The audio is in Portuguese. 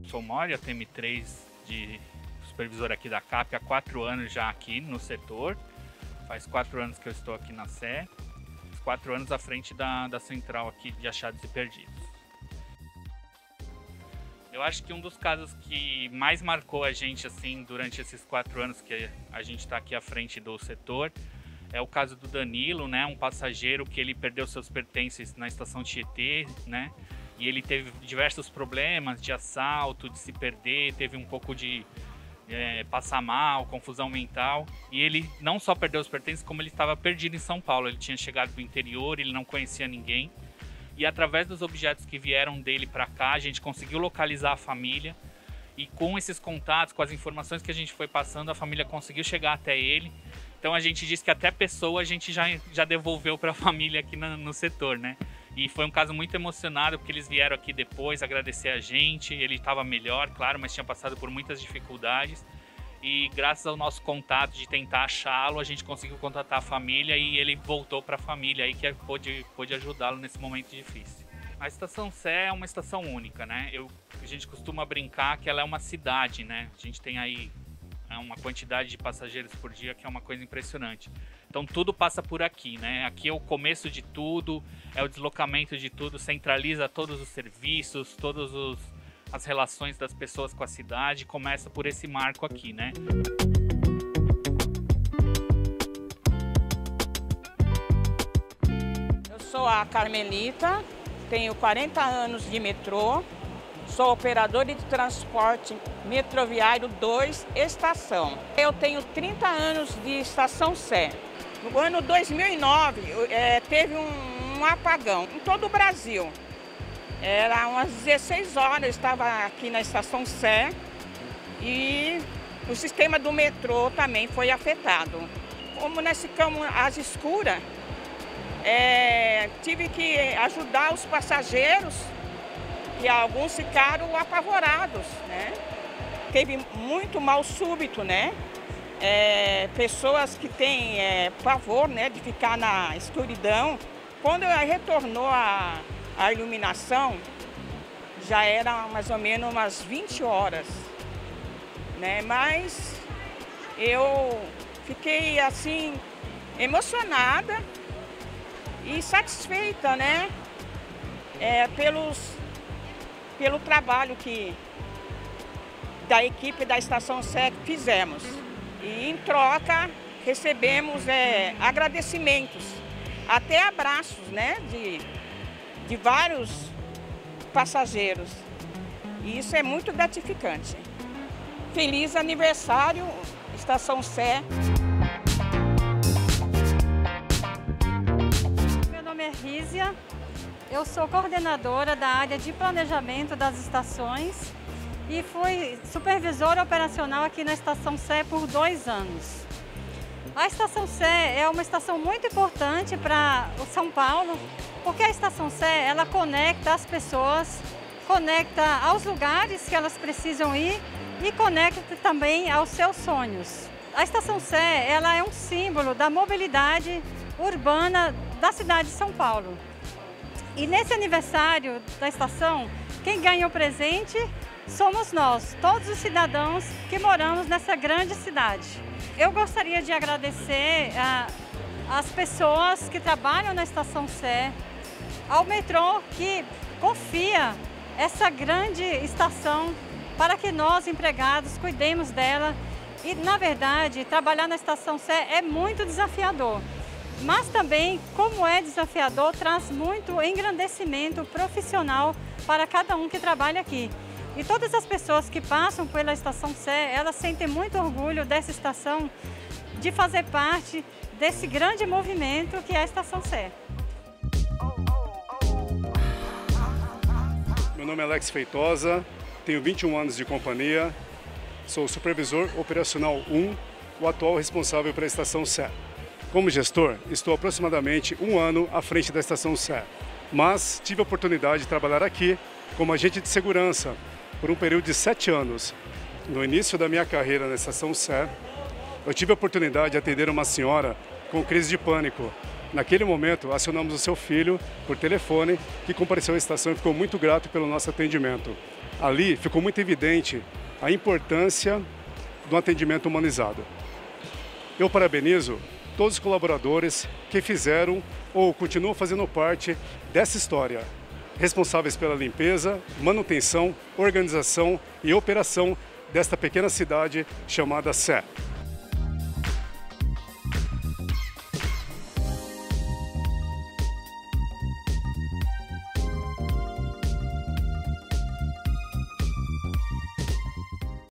Sou Mória, TM3 de supervisor aqui da CAP há 4 anos já aqui no setor. Faz 4 anos que eu estou aqui na Sé, 4 anos à frente da central aqui de achados e perdidos. Eu acho que um dos casos que mais marcou a gente assim durante esses 4 anos que a gente está aqui à frente do setor é o caso do Danilo, né? Um passageiro que ele perdeu seus pertences na estação Tietê, né? E ele teve diversos problemas de assalto, de se perder, teve um pouco de passar mal, confusão mental. E ele não só perdeu os pertences, como ele estava perdido em São Paulo. Ele tinha chegado do interior, ele não conhecia ninguém. E através dos objetos que vieram dele para cá, a gente conseguiu localizar a família. E com esses contatos, com as informações que a gente foi passando, a família conseguiu chegar até ele. Então a gente diz que até pessoa a gente já devolveu para a família aqui no setor, né? E foi um caso muito emocionado, porque eles vieram aqui depois agradecer a gente. Ele estava melhor, claro, mas tinha passado por muitas dificuldades. E graças ao nosso contato de tentar achá-lo, a gente conseguiu contatar a família e ele voltou para a família aí que pôde ajudá-lo nesse momento difícil. A Estação Sé é uma estação única, né? A gente costuma brincar que ela é uma cidade, né? A gente tem aí uma quantidade de passageiros por dia que é uma coisa impressionante. Então tudo passa por aqui, né? Aqui é o começo de tudo, é o deslocamento de tudo, centraliza todos os serviços, as relações das pessoas com a cidade, começa por esse marco aqui, né? Eu sou a Carmelita, tenho 40 anos de metrô, sou operadora de transporte metroviário 2, estação. Eu tenho 30 anos de Estação Sé. No ano 2009, teve um apagão em todo o Brasil. Era umas 16 horas, eu estava aqui na Estação Sé e o sistema do metrô também foi afetado. Como nós ficamos às escuras, tive que ajudar os passageiros e alguns ficaram apavorados, né? Teve muito mal súbito, né? Pessoas que têm pavor, né, de ficar na escuridão. Quando retornou a iluminação, já era mais ou menos umas 20 horas, né? Mas eu fiquei assim emocionada e satisfeita, né? Pelo trabalho da equipe da Estação Sé fizemos. E em troca recebemos agradecimentos, até abraços, né, de vários passageiros. E isso é muito gratificante. Feliz aniversário, Estação Sé. Meu nome é Rízia, eu sou coordenadora da área de planejamento das estações e fui supervisora operacional aqui na Estação Sé por 2 anos. A Estação Sé é uma estação muito importante para o São Paulo, porque a Estação Sé, ela conecta as pessoas, conecta aos lugares que elas precisam ir e conecta também aos seus sonhos. A Estação Sé, ela é um símbolo da mobilidade urbana da cidade de São Paulo. E nesse aniversário da estação, quem ganha o presente somos nós, todos os cidadãos que moramos nessa grande cidade. Eu gostaria de agradecer às pessoas que trabalham na Estação Sé, ao metrô que confia essa grande estação para que nós, empregados, cuidemos dela. E, na verdade, trabalhar na Estação Sé é muito desafiador. Mas também, como é desafiador, traz muito engrandecimento profissional para cada um que trabalha aqui. E todas as pessoas que passam pela Estação Sé, elas sentem muito orgulho dessa estação, de fazer parte desse grande movimento que é a Estação Sé. Meu nome é Alex Feitosa, tenho 21 anos de companhia, sou supervisor operacional 1, o atual responsável pela Estação Sé. Como gestor, estou aproximadamente 1 ano à frente da Estação Sé, mas tive a oportunidade de trabalhar aqui como agente de segurança por um período de 7 anos. No início da minha carreira na Estação Sé, eu tive a oportunidade de atender uma senhora com crise de pânico. Naquele momento, acionamos o seu filho por telefone, que compareceu à estação e ficou muito grato pelo nosso atendimento. Ali ficou muito evidente a importância do atendimento humanizado. Eu parabenizo todos os colaboradores que fizeram ou continuam fazendo parte dessa história, responsáveis pela limpeza, manutenção, organização e operação desta pequena cidade chamada Sé.